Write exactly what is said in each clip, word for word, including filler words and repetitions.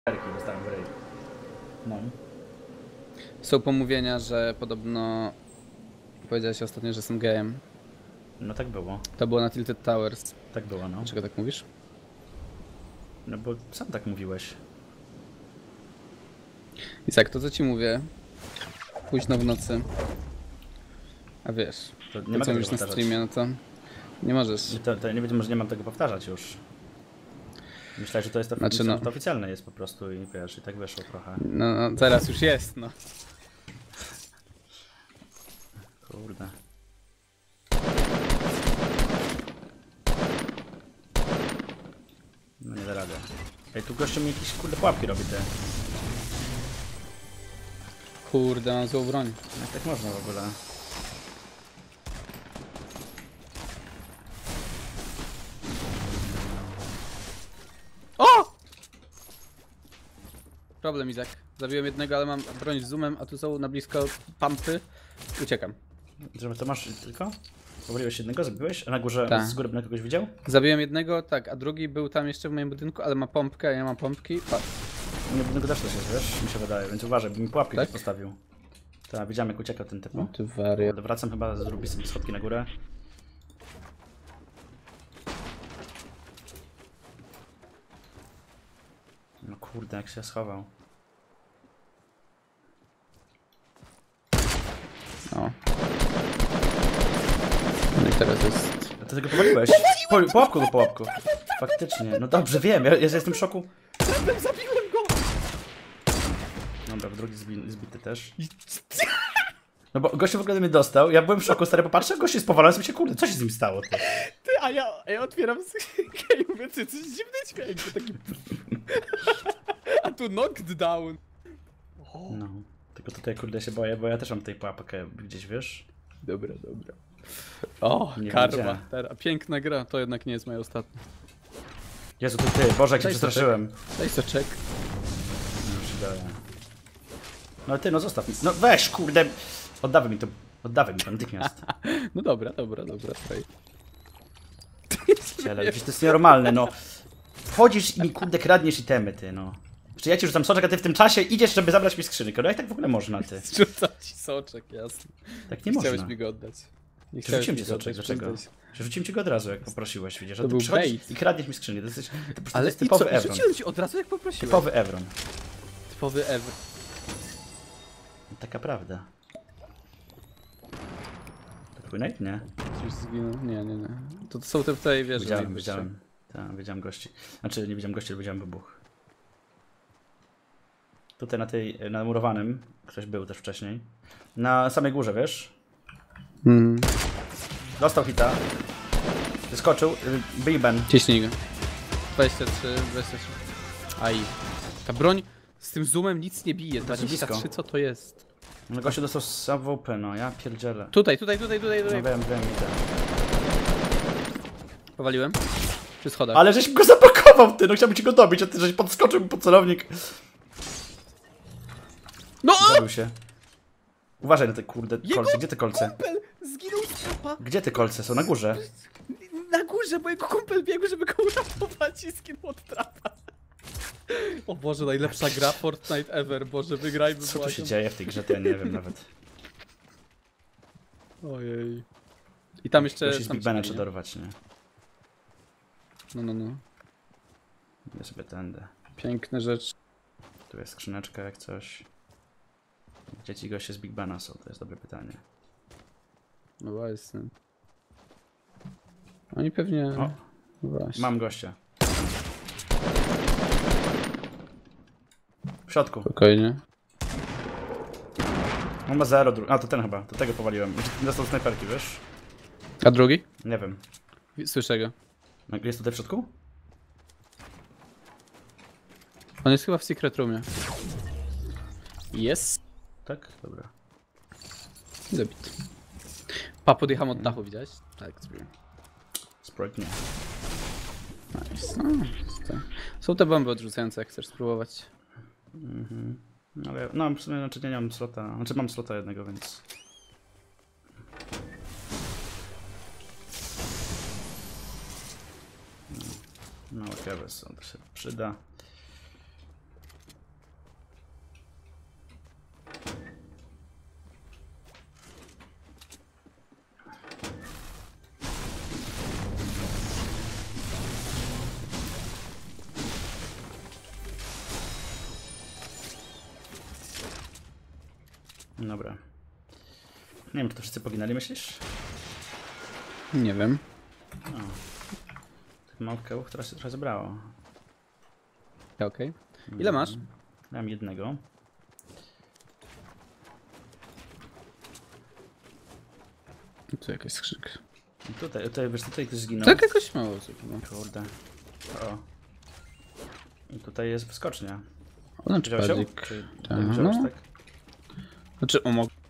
Dostałem w ryj. No. Są pomówienia, że podobno powiedziałeś ostatnio, że jestem gejem. No tak było. To było na Tilted Towers. Tak było, no. Dlaczego tak mówisz? No bo sam tak mówiłeś. Izak, to co ci mówię? Późno w nocy. A wiesz, To nie to mogę co tego mówisz na powtarzać. streamie, no to nie możesz. To, to nie wiem, może nie mam tego powtarzać już. Myślałem, że to jest to, Znaczy, no. to oficjalne jest po prostu i wiesz, i tak wyszło trochę. No, no teraz już jest, no. Kurde. No nie da rady. Ej, tu gościu mi jakieś kurde pułapki robi te. Kurde, mam złą broń. Jak tak można w ogóle? O! Problem, Izak. Zabiłem jednego, ale mam broń z zoomem, a tu są na blisko pumpy. Uciekam. Żeby to masz tylko? Powoliłeś jednego, zabiłeś? A na górze Tak. z góry na kogoś widział? Zabiłem jednego, tak, a drugi był tam jeszcze w moim budynku, ale ma pompkę, a ja mam pompki. Patrz. U mnie budynku też coś jest, wiesz? Mi się wydaje, więc uważaj, bo mi pułapkę Tak? tak? postawił. Tak, widziałem jak uciekał ten typ. O, ty wariat. Kurde, wracam chyba, zrobię sobie schodki na górę. No kurde, jak się schował. O. No i teraz jest... A ty tego powaliłeś? Po, pułapku do pułapku. Faktycznie, no dobrze, wiem, ja, ja jestem w szoku. Zabiłem go! Dobra, w drugi zbi, zbity też. No bo gościu w ogóle mnie dostał, ja byłem w szoku, stary, popatrzę, gość jest powalony, sobie się kurde, co się z nim stało, ty? Ty, a ja, a ja otwieram skrzynkę i mówię, ty, coś dziwny dźwięk, bo taki... A tu knocked down. No, tylko tutaj kurde się boję, bo ja też mam tej pułapkę gdzieś, wiesz? Dobra, dobra. O, Nie karma. wiedziałem. Teraz. Piękna gra, to jednak nie jest moja ostatnia. Jezu, to ty, Boże, jak się Daj przestraszyłem. Daj soczek. No, już daję. No ty, no zostaw mi. No weź, kurde. Oddawaj mi to. Oddawaj mi to natychmiast. No dobra, dobra, dobra, tutaj. Ale przecież to jest nienormalne, no. Wchodzisz i mi kurde kradniesz itemy, ty, no. Czy ja ci rzucam soczek, a ty w tym czasie idziesz, żeby zabrać mi skrzynkę. No jak tak w ogóle można, ty? Rzucam ci soczek, jasne. Tak nie Chciałeś można. mi go oddać. Nie Rzuciłem mi ci go soczek, oddać, dlaczego? przyznaj się. Rzuciłem ci go od razu, jak poprosiłeś, widzisz. A To ty był przychodzisz bait. i kradniesz mi skrzynię. To jest, to po prostu Ale jest i typowy co? Evron. Rzuciłem ci od razu, jak poprosiłem. Typowy Evron. Typowy ever. Taka prawda. To twój night? Nie. Już zginął? Nie, nie, nie. To, to są te tutaj, wiesz, Widziałem, najwyższe. widziałem. Tak, widziałem gości. Znaczy, nie widziałem gości, ale widziałem wybuch. Tutaj na tej, na murowanym, ktoś był też wcześniej. Na samej górze, wiesz? Hmm. Dostał hita. Wyskoczył. y, Big Ben. Ciśnij go. dwadzieścia trzy, dwadzieścia trzy. Aj. Ta broń z tym zoomem nic nie bije. jest dwadzieścia trzy, blisko. co to jest? No gościu dostał z A W P, no ja pierdzielę. Tutaj, tutaj, tutaj, tutaj, No tutaj. wiem, wiem, widzę. Powaliłem? Przy schodach. Ale żeś go zablokował, ty, no chciałbym ci go dobić, a ty żeś podskoczył mi pod celownik. No! Zabił się. Uważaj na te kurde Jego kolce, gdzie te kolce? Kumpel zginął z trapa. Gdzie te kolce? Są na górze. Na górze, bo jego kumpel biegł, żeby go uratować i zginął od trapa. O Boże, najlepsza gra Fortnite ever. Boże, wygrajmy. Co tu błagam. się dzieje w tej grze, to ja nie wiem nawet. Ojej. I tam jeszcze... Musi z tam Big Bena ci trzeba nie? dorwać, nie? No, no, no. Ja sobie tędy. Piękne rzeczy. Tu jest skrzyneczka jak coś. Gdzie ci goście z Big Bena są? To jest dobre pytanie. No właśnie. Oni pewnie... O, No właśnie. mam gościa. W środku. Spokojnie. On ma zero, dru- a to ten chyba, to tego powaliłem. Dostał snajperki, wiesz? A drugi? Nie wiem. Słyszę go. No, jest tutaj w środku? On jest chyba w secret roomie. Jest. Tak? Dobra. Zabit. Pa, podjechałem od dachu, widziałeś? Tak, zrobiłem. Sprite nie. Nice. No, to- są te bomby odrzucające, jak chcesz spróbować. Mhm. Ale no w sumie znaczy nie mam slota. Znaczy mam slota jednego, więc. No, no są, to się przyda. Dobra. Nie wiem, czy to wszyscy poginęli, myślisz? Nie wiem. No. Tych małpkełów teraz się trochę zebrało. Okej. Okay. Ile masz? Mam jednego. Tu jakaś skrzynka. I tutaj, tutaj, wiesz, tutaj ktoś zginął. Tak jakoś mało zupełnie. Kurde. O. I tutaj jest wyskocznia. Ona Wziąłeś ją? padzik. Czy Tak, ty wziąłeś, no. tak? Znaczy, o, mogę.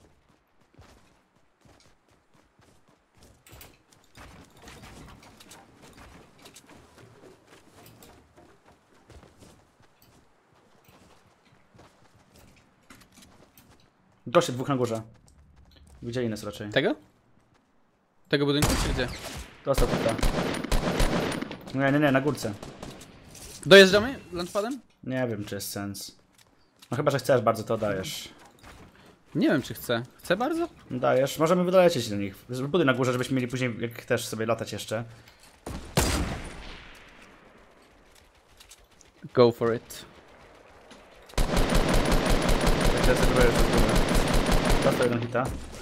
Goście, dwóch na górze. Widzieli nas raczej. Tego? Tego budynku czy gdzie? Dostał tutaj. Nie, nie, nie, na górce. Dojeżdżamy launchpadem? Nie wiem, czy jest sens. No chyba, że chcesz bardzo, to dajesz. Nie wiem, czy chcę. Chcę bardzo? Dajesz. Możemy wylecieć do nich. Buduj na górze, żebyśmy mieli później, jak też sobie latać jeszcze. Go for it. Tak, ja sobie próbuję jeszcze z góry. Dostał jeden hita.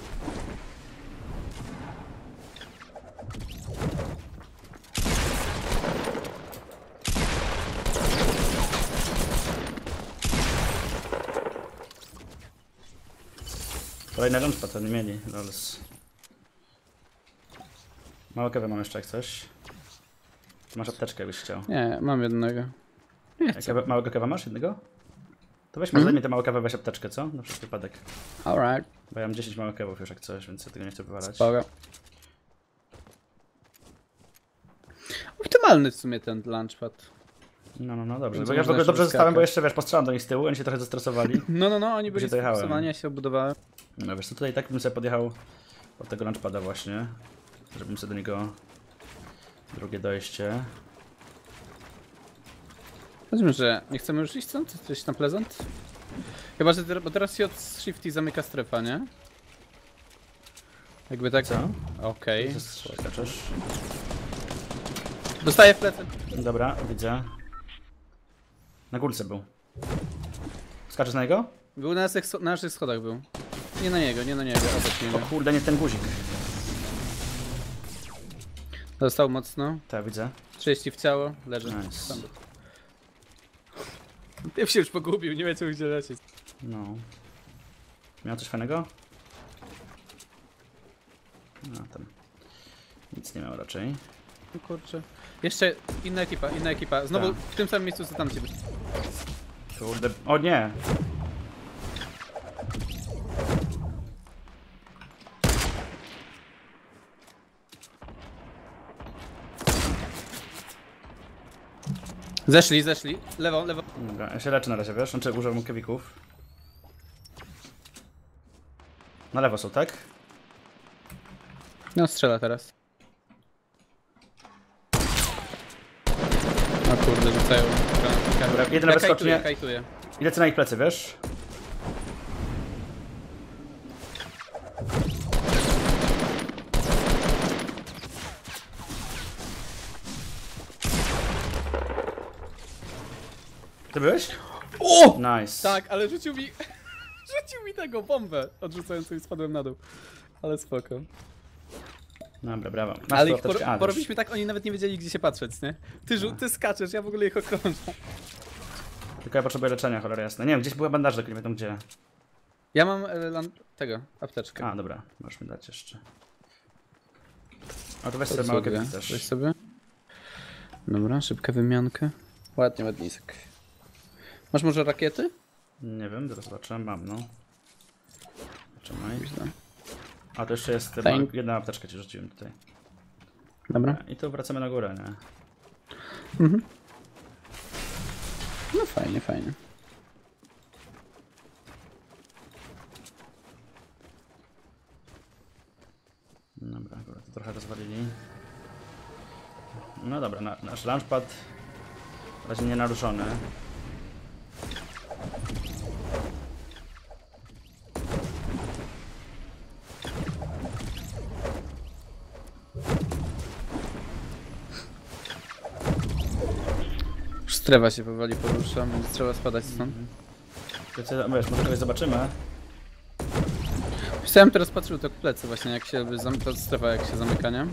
Kolejny launchpad to nie mieli, lols. Mało kawę mam jeszcze jak coś. Ty masz apteczkę, jakbyś chciał. Nie, mam jednego. Nie chcę. Kawa, małego kawa masz? Jednego? To weź, może Mhm. daj mi tę małą kawę, weź apteczkę, co? Na wszelki wypadek. Alright. Bo ja mam dziesięć małych kawów już jak coś, więc ja tego nie chcę wywalać. Spoko. Optymalny w sumie ten launchpad. No, no, no, dobrze. Więc Bo ja w można ogóle się dobrze zostałem, bo wyskakać. jeszcze, wiesz, postrzelam do nich z tyłu, oni się trochę zestresowali. No, no, no, oni byli Gdzie dojechałem? sfokusowani, ja się obudowałem. No wiesz co, tutaj tak bym sobie podjechał od tego launchpada właśnie, żebym sobie do niego drugie dojście. Rozumiem, że nie chcemy już iść stąd? Gdzieś na Pleasant? Chyba, że ter bo teraz się od Shifty zamyka strefa, nie? Jakby tak... Co? Okej. Okay. Skaczesz. Dostaję w plecy. Dobra, widzę. Na górce był. Skaczesz na niego? Był na naszych, na naszych schodach był. Nie na niego, nie na niego, obok O niego. kurde, nie ten guzik. Dostał mocno. Tak, widzę. trzydzieści w ciało, leży. Nice. Tam był. Typ się już pogubił, nie wiedział gdzie lecieć. No. Miał coś fajnego? No tam. Nic nie miał raczej. O kurczę. Jeszcze inna ekipa, inna ekipa. Znowu Tak. w tym samym miejscu co tam ciebie. Kurde. O nie! Zeszli, zeszli. Lewo, lewo. Dobra, ja się leczę na razie, wiesz? Znaczy użyłem mu kewików. Na lewo są, tak? No strzela teraz. O kurde, rzucają. Dobra, jeden Ja na kajtuję, wyskocznie. kajtuję. I lecę na ich plecy, wiesz? Ty byłeś? O! Nice. Tak, ale rzucił mi... rzucił mi tego bombę odrzucającą i spadłem na dół. Ale spoko. Dobra, brawo. Masz Ale tu ich por apteczkę? A, porobiliśmy tak, oni nawet nie wiedzieli gdzie się patrzeć, nie? Ty, żu ty skaczesz, ja w ogóle ich okrążam. tylko ja potrzebuję leczenia, cholera jasna. Nie wiem, gdzieś były bandaże, tylko nie wiem gdzie. Ja mam e, lan- tego, apteczkę. A, dobra, możesz mi dać jeszcze. A to weź sobie małe sobie, kewiki też. weź sobie. Dobra, szybka wymianka. Ładnie, ładnisek. Masz może rakiety? Nie wiem, zaraz zobaczę, mam no. Zaczynaj. Myślę. A to jeszcze jest Thank- ma- jedna apteczka ci rzuciłem tutaj. Dobra. I tu wracamy na górę, nie? Mhm. No fajnie, fajnie. Dobra, dobra, to trochę rozwalili. No dobra, na, nasz launchpad w razie nie naruszony. Już strefa się powoli porusza, więc trzeba spadać stąd. Wiecie, wiesz, może kogoś zobaczymy. Chciałem teraz patrzył to plecy właśnie, jak się zam- to strefa jak się zamyka, nie?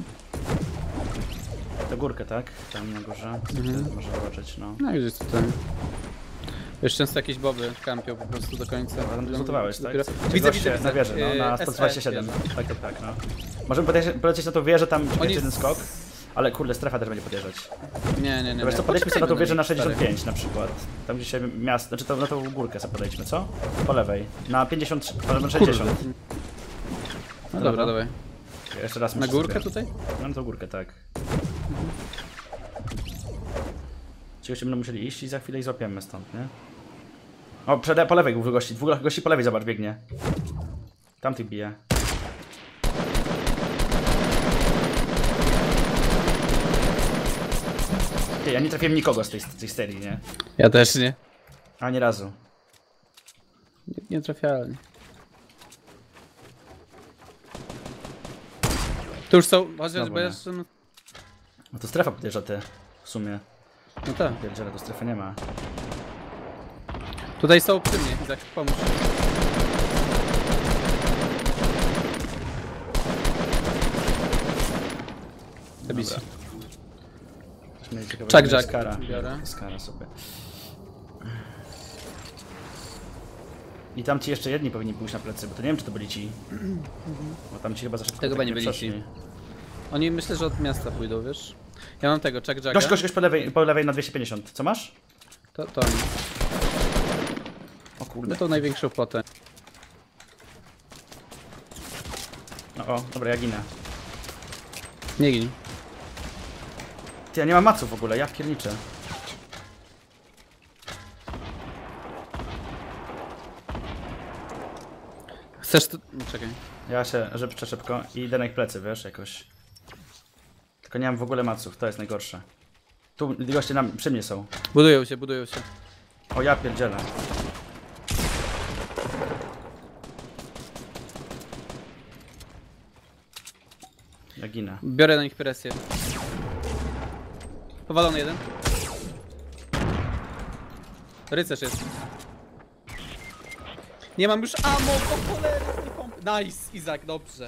Tę górkę, tak? Tam na górze. Mhm. Można zobaczyć, no. No i gdzieś tutaj. Wiesz, często jakieś boby kampią po prostu do końca. A tam zlutowałeś, tak? Dopiero... Widzę, Widzę, widzę, widzę, na wieży, no, na Yy, sto dwadzieścia siedem. S E, Tak, tak, tak, no. Możemy polecieć, polecieć na tą wieżę, tam Oni- jest jeden skok. Ale kurde, strefa też będzie podjeżdżać. Nie, nie, nie. To wiesz co, nie. podejdźmy sobie na tą Poczekajmy wieżę na nich, stary. sześćdziesiąt pięć na przykład. Tam gdzie się miasto, znaczy to, na tą górkę sobie podejdźmy, co? Po lewej. Na pięćdziesiąt trzy, na sześćdziesiąt. No dobra, dawaj. Jeszcze raz Na muszę górkę sobie. tutaj? No na tą górkę, tak. Ci goście będą musieli iść i za chwilę ich złapiemy stąd, nie? O, przede, po lewej dwóch gości, dwóch gości po lewej, zobacz, biegnie. Tam tych bije. Ty, ja nie trafiłem nikogo z tej, z tej serii, nie? Ja też nie. Ani razu. Nie, nie trafialnie. Tu już są, chociaż Znowu bo nie. jeszcze... No, No to strefa podjeżdża ty, w sumie. no tak. Pierdziele, to strefy nie ma. Tutaj są przy mnie, Izak, pomóż. Zabić. Dobra. Coś mieli ciekawego. Chuck Jack. Skara. Biorę. Skara sobie. I tam ci jeszcze jedni powinni pójść na plecy, bo to nie wiem, czy to byli ci. Bo tam ci chyba za szybko Tego tak chyba nie byli przeszli. ci. Oni myślę, że od miasta pójdą, wiesz? Ja mam tego, Chuck Jacka. Gość, gość, gość po lewej, po lewej na dwieście pięćdziesiąt. Co masz? To, to oni. O No kurde. to największą potę. No o, dobra, ja ginę. Nie gin. Ty, ja nie mam maców w ogóle, ja pierniczę. Chcesz tu... No, czekaj. Ja się żebczę szybko i idę na ich plecy, wiesz, jakoś. Tylko nie mam w ogóle maców, to jest najgorsze. Tu goście nam, przy mnie są. Budują się, budują się. O, ja pierdzielę. Ja ginę. Biorę na nich presję. Powalony jeden. Rycerz jest. Nie mam już ammo, po cholery, z tej pompy. Nice, Izak, dobrze.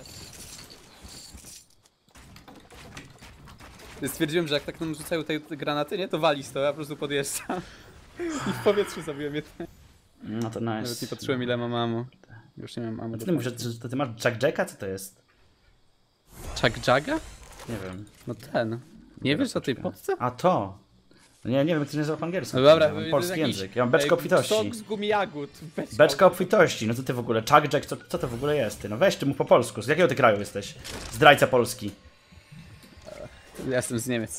Stwierdziłem, że jak tak nam rzucają te te granaty, nie, to walić to, ja po prostu podjeżdżam. I w powietrzu zabiłem jednego. No to Nawet nice. nie patrzyłem ile mam ammo. Już nie mam ammo. Co do ty mówisz, pompy. że to ty masz Jack Jacka? Co to jest? Chuck Jagga? Nie wiem. No ten. Nie wiesz o tej podce? A to! No nie, nie wiem, jak to nazywa po angielsku. No dobra, Ja mam to polski jakiś, język. Ja mam beczkę ej, obfitości. Sok z gumijagód. Beczka. Beczka obfitości, no to ty w ogóle, Chuck Jack, co, co to w ogóle jest ty? No weź ty mów po polsku, z jakiego ty kraju jesteś? Zdrajca Polski. Ja jestem z Niemiec.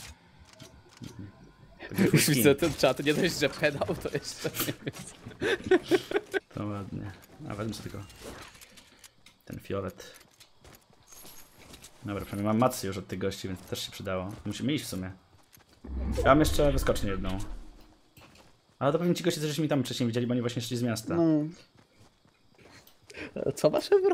Taki Już skin. widzę ten czat, nie dość, że pedał, to jeszcze Niemiec. To ładnie. A wezmę sobie tylko ten fiolet. Dobra, przynajmniej mam macy już od tych gości, więc to też się przydało. Musimy iść w sumie. Ja mam jeszcze wyskocznię jedną. Ale to pewnie ci goście coś mi tam wcześniej widzieli, bo oni właśnie szli z miasta. No. Co masz, Ebro?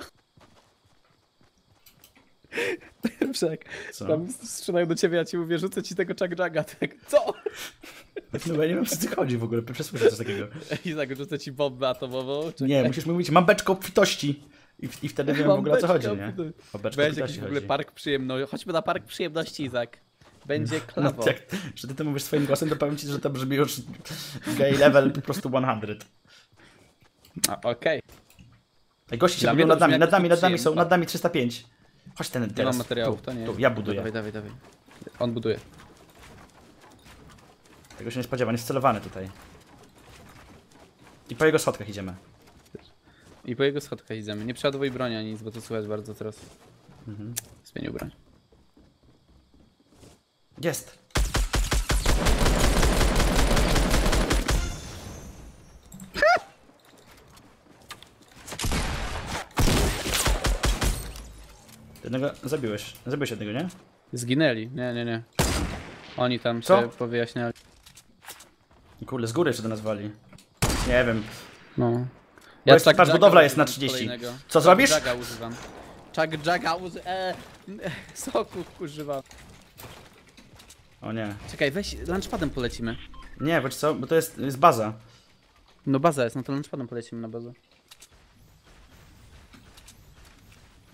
Brzeg, Co? tam strzelają do ciebie, ja ci mówię, rzucę ci tego Chuck Jagga, tak. Co? No bo ja nie wiem, o co ty chodzi w ogóle, przesłyszę coś takiego. I tak rzucę ci bombę atomową. Czekaj. Nie, musisz mi mówić, mam beczkę obfitości. I, I wtedy wiem w Mam ogóle o co beczkę chodzi, nie? obfitości. O beczkę Będzie obfitości jakiś w ogóle chodzi. park przyjemności. Chodźmy na park przyjemności, Izak. Będzie No, klawo. jak, że ty to mówisz swoim głosem, to powiem ci, że to brzmi już gay level po prostu sto. A, Okej. Ej, gości się Dla budują mnie to nad nami, brzmi nad jak nami, nad nami są, przyjemne. nad nami trzysta pięć. Chodź ten Nie teraz. mam materiałów, tu, to nie. tu, ja buduję. Dawaj, dawaj, dawaj. On buduje. Tego się nie spodziewam, jest celowany tutaj. I po jego schodkach idziemy. I po jego schodkach idziemy. Nie przeładowuj broni ani nic, bo to słychać bardzo teraz. Mhm. Zmienił broń. Jest. Jednego zabiłeś. Zabiłeś jednego, nie? Zginęli. Nie, nie, nie. Oni tam Co? się powyjaśniali. Kurde, z góry jeszcze do nas wali. Nie wiem. No. Bo jest- Chuck patrz, Jagga budowla jest na używam trzydzieści. kolejnego. Co zrobisz? Chuck Jagga używam. Chuck Jagga używam. Eee, soków używam. O nie. Czekaj, weź launchpadem polecimy. Nie, bo co? Bo to jest, jest baza. No baza jest, no to launchpadem polecimy na bazę.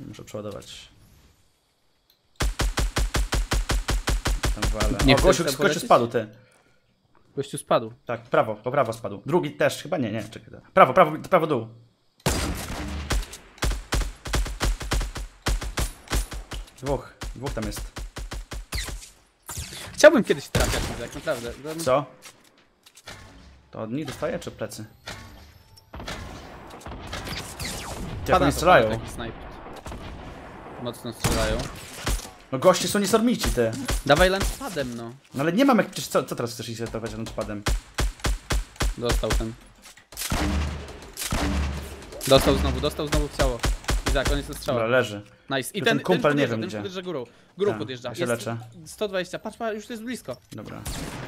Muszę przeładować. Tam walę. Nie O, chcesz gościu, tam gościu polecieć? spadł, ty. Gościu spadł. Tak, prawo, po prawo spadł. Drugi też, chyba nie, nie, czekaj. Prawo, prawo, prawo dół. Dwóch, dwóch tam jest. Chciałbym kiedyś trafiać, tak naprawdę. Co? To od nich dostaje, czy plecy? Ty, jak oni strzelają. Taki snipe. Mocno strzelają. No goście są niesormici, ty. Dawaj launchpadem, no. No ale nie mam jak, przecież co, co teraz chcesz ich zetować launchpadem? Dostał ten. Dostał znowu, dostał znowu w ciało. Izak, on jest Dobra, strzała. leży. Nice. I Tu ten, ten kumpel ten nie podjeżdża, wiem ten gdzie. podjeżdża górą. Górą Tak, podjeżdża. ja się Jest leczę. sto dwadzieścia, patrz, patrz, już to jest blisko. Dobra.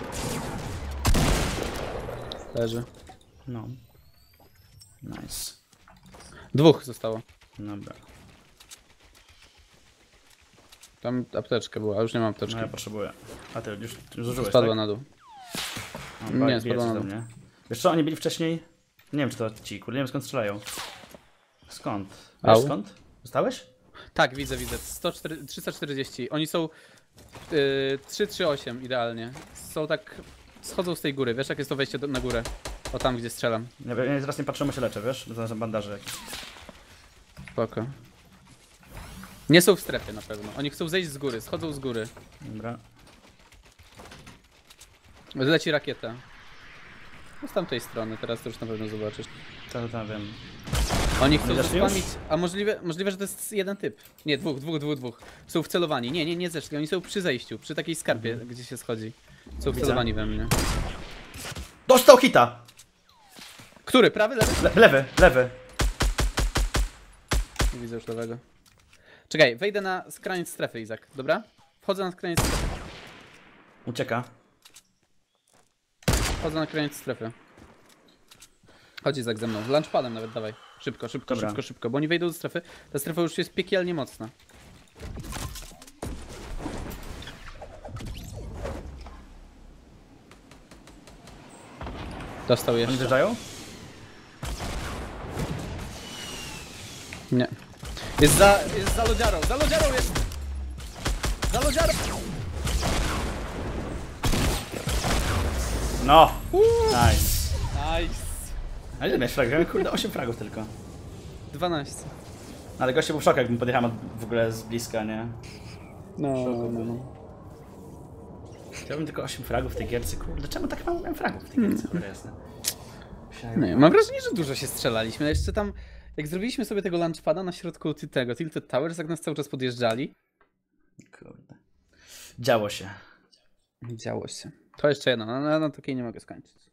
Leży. No. Nice. Dwóch zostało. Dobra. Tam apteczka była, a już nie mam apteczki. No ja potrzebuję. A ty już, już zużyłeś, Spadła tak? na dół. O, Nie, bije spadła coś na do dół. mnie. Wiesz co, oni byli wcześniej... Nie wiem czy to ci, kurde, nie wiem skąd strzelają. Skąd? Wiesz Au. skąd? Dostałeś? Tak, widzę, widzę. sto cztery, trzysta czterdzieści. Oni są yy, trzy trzy osiem idealnie. Są tak... Schodzą z tej góry. Wiesz jak jest to wejście do, na górę? O tam gdzie strzelam. Ja, ja teraz nie patrzymy się leczę, wiesz? Za, za bandaże jakieś. Spoko. Nie są w strefie na pewno. Oni chcą zejść z góry, schodzą z góry. Dobra. Leci rakieta. No z tamtej strony, teraz to już na pewno zobaczysz. To tam wiem. Oni chcą Oni zeszli już? spamić, a możliwe, możliwe, że to jest jeden typ. Nie, dwóch, dwóch, dwóch, dwóch. Są wcelowani. Nie, nie, nie zeszli, oni są przy zejściu, przy takiej skarpie, Mhm. gdzie się schodzi. Są Widzę. wcelowani we mnie. Dostał hita! Który? Prawy, lewy? Le lewy, lewy. Nie widzę już lewego. Czekaj, wejdę na skraniec strefy, Izak, dobra? Wchodzę na skraniec strefy. Ucieka. Wchodzę na skraniec strefy. Chodź Izak ze mną, launchpadem nawet dawaj. Szybko, szybko, Dobra. szybko, szybko, bo oni wejdą do strefy. Ta strefa już jest piekielnie mocna. Dostał Oni jeszcze. wjeżdżają? Nie. Jest za, jest za lodziarą, za lodziarą jest! Za lodziarą! No! Nice. Nice. A ile miałeś fragów? Ja miałem, kurde, osiem fragów tylko. dwanaście. Ale goście był w szoku, jakbym podjechał w ogóle z bliska, nie? No, no, no, no. Chciałbym tylko osiem fragów w tej gierce, kurde, czemu tak mało miałem fragów w tej gierce, kurde, jasne. Myślałem, Nie, mam wrażenie, że dużo się strzelaliśmy. Jeszcze tam, jak zrobiliśmy sobie tego launchpada na środku ty- tego Tilted Towers, jak nas cały czas podjeżdżali. kurde. Działo się. Działo się. To jeszcze jedno, no, no, no takiej nie mogę skończyć.